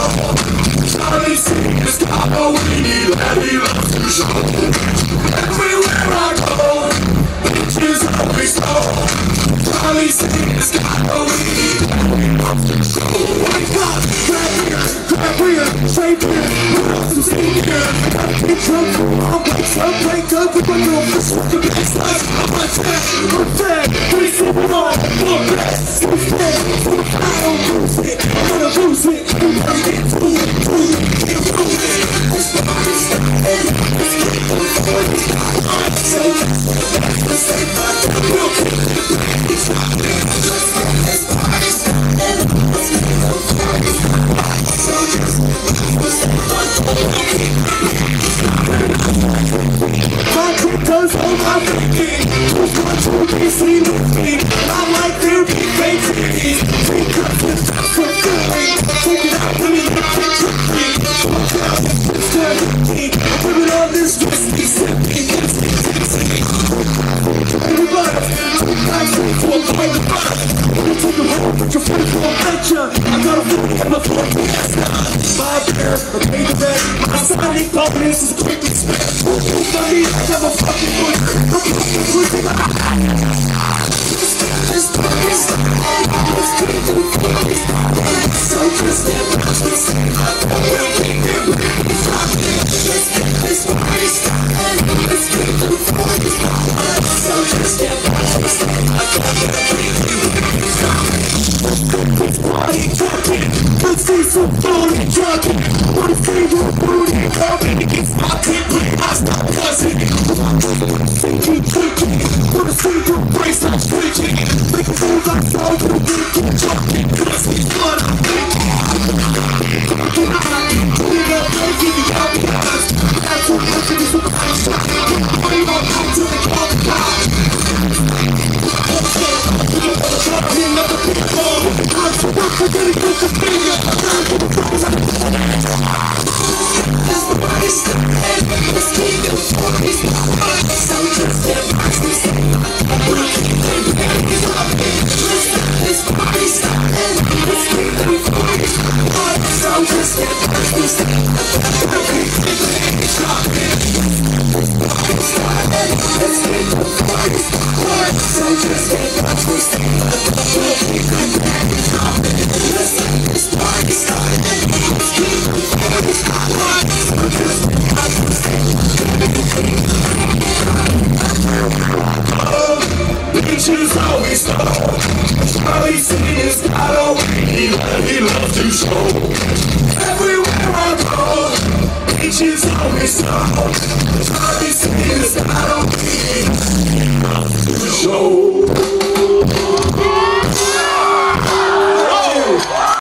stall. Charlie sings got a weenie that he loves to show. Everywhere I go, bitches always stall. Charlie sings got a weenie that he loves to show. Wake up, grab beer, say beer, what else is in here? Gotta get drunk, I'll break up with my girlfriend, with the best life. I'm fed, we sit on, more best. I'm fed, I don't lose it, I'm gonna lose it. I'm gonna get to it, this body's and let's get on for this. I'm so that's the same, we'll keep it back. It's not there, let's get this party started. Let's get on for this. So just let's get on for this. My crypto's on my thinking. Who's going to be seen with me? I like their big faces. Take up the top for good. Take it out, let me get it tricky. Fuck out, it's dirty. Put it on this whiskey, sipping. Everybody, take back to a point of fire. When you take a home, put your face on picture. I got a foot in my foot, that's not. My bear, I paid the rent. My Sunday bonus is quickly spent. Funny, I have a fucking foot. I'm fucking pussy. This party's let's get it for this. So just get back to say we'll keep it ready. Let's get this party started. Let's get it for this. So just get back to say we'll keep it ready. Let's get this party talking. Let's see some booty talking. Wanna see your booty talking? It's my kid, but I stop cussing. Thinking, wanna see your bracelet switching. Make a move like so you keep talking. Cause it's what I'm thinking. Talking out, put it up, don't give me out the eyes. That's what I'm thinking, so I'm talking. Put it on out to the coffee house. Another big ball. I'm so up for getting good to finger. I'm for the balls I'm this party's started. Let's keep it for this. So just get back to say we'll keep it ready. Let's get this party started. Let's keep it for this. So just get back to say we'll keep it ready. This party started. Let's keep it for this. So just get back to say we'll keep it ready. Let's get this party started. Let's keep it for this. So just get back to say bitches always stall. Charlie sings got a weenie that he loves to show. Everywhere I go, bitches always stall. Charlie sings got a